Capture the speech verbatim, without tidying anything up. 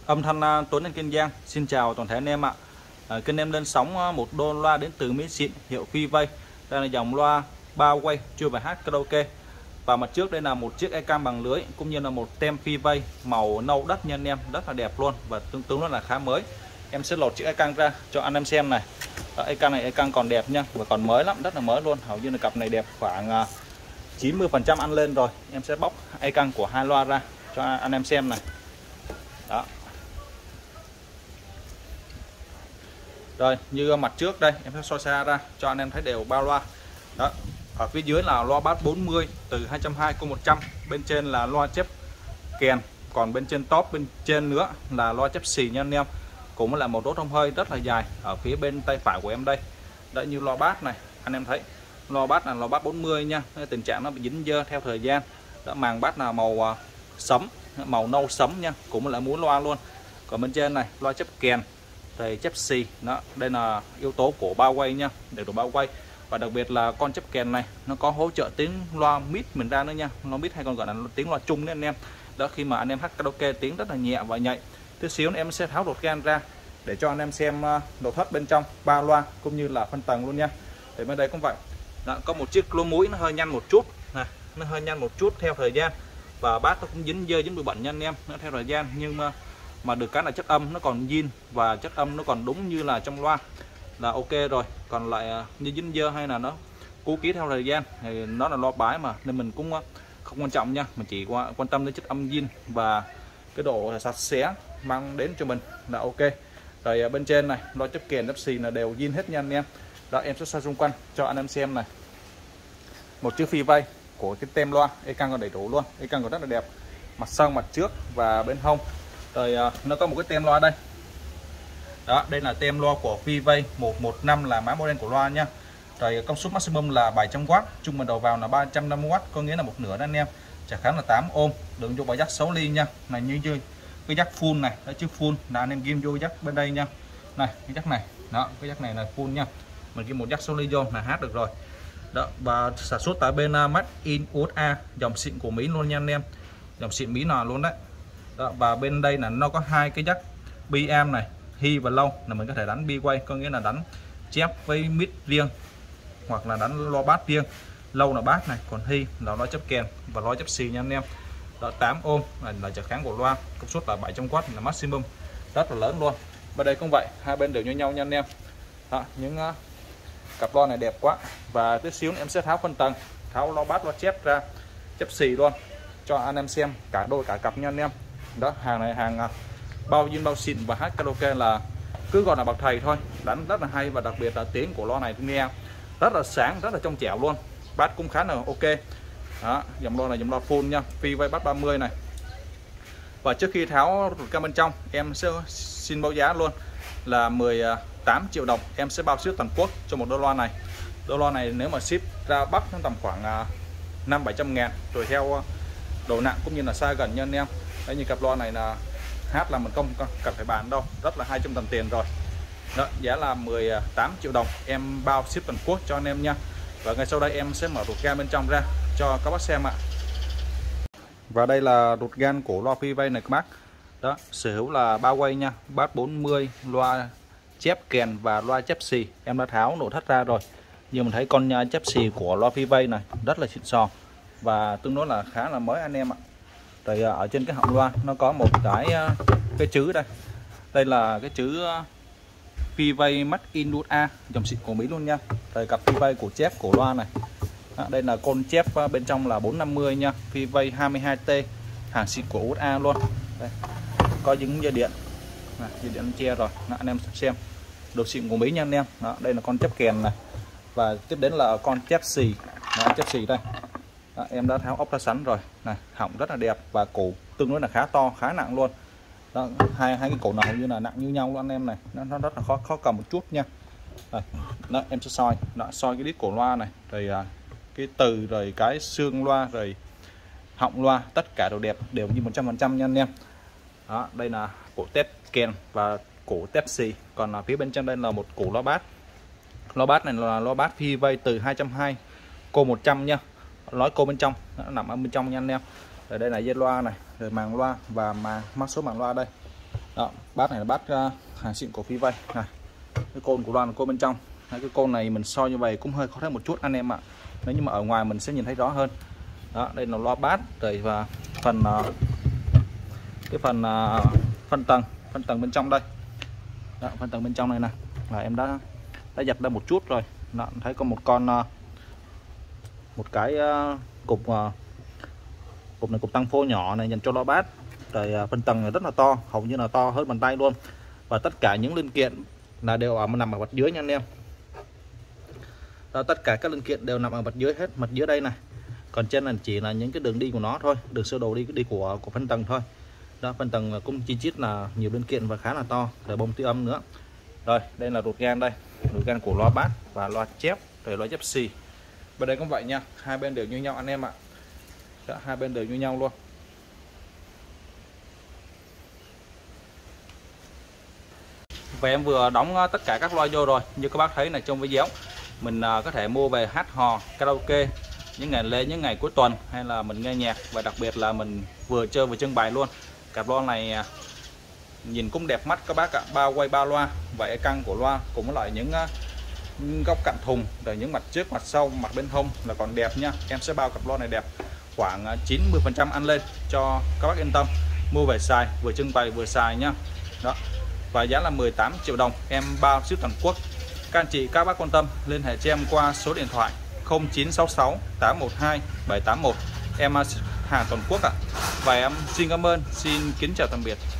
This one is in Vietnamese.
Âm thanh uh, Tuấn ở Kiên Giang. Xin chào toàn thể anh em ạ. À, kênh em lên sóng uh, một đô loa đến từ Mỹ xịn hiệu Phi-Vây. Đây là dòng loa ba quay chuyên bài hát karaoke. Và mặt trước đây là một chiếc e-cam bằng lưới cũng như là một tem Phi-Vây màu nâu đất nha anh em, rất là đẹp luôn và tương tương nó là khá mới. Em sẽ lột chiếc e-cam ra cho anh em xem này. E-cam này e-cam còn đẹp nha và còn mới lắm, rất là mới luôn. Hầu như là cặp này đẹp khoảng uh, chín mươi phần trăm ăn lên rồi. Em sẽ bóc e-cam của hai loa ra cho anh em xem này. Đó. Rồi, như mặt trước đây em sẽ soi xa ra cho anh em thấy đều ba loa. Đó. Ở phía dưới là loa bass bốn mươi từ hai trăm hai mươi cô một trăm, bên trên là loa chép kèn, còn bên trên top bên trên nữa là loa chép xì nha anh em. Cũng là một đốt thông hơi rất là dài ở phía bên tay phải của em đây. Đấy, như loa bass này, anh em thấy loa bass là loa bass bốn mươi nha. Tình trạng nó bị dính dơ theo thời gian. Đó, màng bass là màu sẫm, màu nâu sẫm nha, cũng là muốn loa luôn. Còn bên trên này loa chép kèn thì chép xì, đó đây là yếu tố của bao quay nha, để đồ bao quay. Và đặc biệt là con chép kèn này nó có hỗ trợ tiếng loa mid mình ra nữa nha, loa mid hay còn gọi là tiếng loa chung đấy anh em. Đó, khi mà anh em hát karaoke tiếng rất là nhẹ và nhạy. Tí xíu em sẽ tháo đột gan ra để cho anh em xem nội thất bên trong ba loa cũng như là phân tầng luôn nha. Thì bên đây cũng vậy. Đó, có một chiếc lỗ mũi nó hơi nhăn một chút này, nó hơi nhăn một chút theo thời gian và bát nó cũng dính dơ dính bụi bẩn nha anh em, nó theo thời gian nhưng mà mà được cái là chất âm nó còn zin và chất âm nó còn đúng như là trong loa là ok rồi. Còn lại như dính dơ hay là nó cú ký theo thời gian thì nó là loa bái mà, nên mình cũng không quan trọng nha, mình chỉ quan tâm đến chất âm zin và cái độ sạch sẽ mang đến cho mình là ok. Rồi bên trên này loa chép kèn chép xì là đều zin hết nha anh em. Đó, em sẽ xoay xung quanh cho anh em xem này. Một chiếc Phi-Vây của cái tem loa, e-cam còn đầy đủ luôn, e-cam còn rất là đẹp, mặt sau mặt trước và bên hông. Rồi nó có một cái tem loa đây. Đó, đây là tem loa của Phi-Vây một một năm là mã model của loa nha. Rồi công suất maximum là bảy trăm oát, trung bình đầu vào là ba trăm năm mươi oát, có nghĩa là một nửa đó anh em. Chả kháng là tám ôm, đừng vô bài jack sáu ly nha. Này như như cái jack full này, đó chứ full là anh em ghim vô jack bên đây nha. Này, cái jack này, đó, cái jack này là full nha. Mình ghim một jack sáu ly vô là hát được rồi. Đó, và sản xuất tại bên uh, Made in u ét a, dòng xịn của Mỹ luôn nha anh em. Dòng xịn Mỹ nào luôn đấy. Đó, và bên đây là nó có hai cái jack bi am này, hi và low, là mình có thể đánh bi quay, có nghĩa là đánh chép với mid riêng hoặc là đánh loa bass riêng. Low là bass này, còn hi là loa chép kèn và loa chép xì nha anh em. Đó, tám ôm là, là trở kháng của loa, công suất là bảy trăm oát là maximum, rất là lớn luôn. Bên đây cũng vậy, hai bên đều như nhau nha anh em. Đó, những uh, cặp loa này đẹp quá. Và tí xíu em sẽ tháo phân tầng, tháo loa bass loa chép ra, chép xì luôn cho anh em xem cả đôi cả cặp nha anh em. Đó, hàng này hàng uh, bao zin bao xịn và hát karaoke là cứ gọi là bậc thầy thôi, đánh rất là hay. Và đặc biệt là tiếng của loa này nghe rất là sáng, rất là trong trẻo luôn, bass cũng khá là ok. Đó, dòng loa này dòng loa full nha, Phi-Vây bass ba mươi này. Và trước khi tháo cam bên trong, em sẽ xin báo giá luôn là mười tám triệu đồng. Em sẽ bao ship toàn quốc cho một đôi loa này. Đôi loa này nếu mà ship ra Bắc nó tầm khoảng năm bảy trăm ngàn, rồi theo độ nặng cũng như là xa gần nha anh em. Đấy, như cặp loa này là hát là mình không cần phải bán đâu, rất là hai trăm tầm tiền rồi. Đó, giá là mười tám triệu đồng, em bao ship toàn quốc cho anh em nha. Và ngay sau đây em sẽ mở ruột gan bên trong ra cho các bác xem ạ. Và đây là ruột gan của loa Phi-Vây này các bác. Đó, sở hữu là ba quay nha, bass bốn mươi, loa chép kèn và loa chép xì. Em đã tháo nội thất ra rồi. Nhưng mình thấy con chép xì của loa Phi-Vây này rất là xịn sò và tương đối là khá là mới anh em ạ. Rồi ở trên cái họng loa nó có một cái cái chữ đây. Đây là cái chữ Phi-Vây Made in u ét a, dòng xịn của Mỹ luôn nha. Rồi cặp Phi-Vây của chép của loa này. Đó, đây là con chép bên trong là bốn năm mươi nha, Phi-Vây hai mươi hai T, hàng xịn của u ét a luôn. Đây, có dính dây điện, này, dây điện che rồi. Đó, anh em xem đồ xịn của Mỹ nha anh em. Đó, đây là con chép kèn này và tiếp đến là con chép xì. Đó, chép xì đây. Đó, em đã tháo ốc ra sẵn rồi. Này, họng rất là đẹp và cổ tương đối là khá to, khá nặng luôn. Đó, hai hai cái cổ nào như là nặng như nhau luôn anh em này, nó, nó rất là khó khó cầm một chút nha. Đây, đó, em sẽ soi, đó, soi cái đít cổ loa này, rồi cái từ, rồi cái xương loa, rồi họng loa, tất cả đều đẹp, đều như một trăm phần trăm nha anh em. Đó, đây là cổ tép kèn và cổ tép xì, còn ở phía bên trên đây là một cổ loa bass. Loa bass này là loa bass Phi-Vây từ hai trăm hai mươi cô một trăm nha, nói cô bên trong nó nằm ở bên trong nha anh em. Rồi đây là dây loa này, rồi màng loa và màng mắc số màng loa đây. Đó, bát này là bát uh, hàng xịn của Phi Vay này. Cái côn của loa là côn bên trong. Đấy, cái côn này mình soi như vậy cũng hơi khó thấy một chút anh em ạ. Nếu như mà ở ngoài mình sẽ nhìn thấy rõ hơn. Đó, đây là loa bát rồi và phần uh, cái phần uh, phân tầng phân tầng bên trong đây. Đó, phân tầng bên trong này nè là em đã đã giật ra một chút rồi. Đó, thấy có một con uh, một cái uh, cục uh, cục này cục tăng phô nhỏ này dành cho loa bát. Rồi uh, phân tầng này rất là to, hầu như là to hơn bàn tay luôn. Và tất cả những linh kiện là đều ở nằm ở mặt dưới nha anh em. Đó, tất cả các linh kiện đều nằm ở mặt dưới hết, mặt dưới đây này. Còn trên là chỉ là những cái đường đi của nó thôi, đường sơ đồ đi đi của của phân tầng thôi. Đó, phân tầng cũng chi chít là nhiều linh kiện và khá là to, rồi bông tiêu âm nữa. Rồi, đây là ruột gan đây, ruột gan của loa bát và loa chép, rồi loa chép xì. Bên đây cũng vậy nha, hai bên đều như nhau anh em ạ. Đó, hai bên đều như nhau luôn. Và em vừa đóng tất cả các loa vô rồi, như các bác thấy là trong video mình có thể mua về hát hò karaoke những ngày lễ, những ngày cuối tuần, hay là mình nghe nhạc, và đặc biệt là mình vừa chơi vừa trưng bày luôn. Cặp loa này nhìn cũng đẹp mắt các bác ạ, bao quay ba loa, vậy căng của loa cũng lại những góc cạnh thùng, rồi những mặt trước mặt sau mặt bên hông là còn đẹp nha. Em sẽ bao cặp loa này đẹp khoảng chín mươi phần trăm ăn lên cho các bác yên tâm mua về xài, vừa trưng bày vừa xài nhá. Đó, và giá là mười tám triệu đồng, em bao ship toàn quốc. Các anh chị các bác quan tâm liên hệ cho em qua số điện thoại không chín sáu sáu tám một hai bảy tám một, em hàng toàn quốc ạ. À. Và em xin cảm ơn, xin kính chào tạm biệt.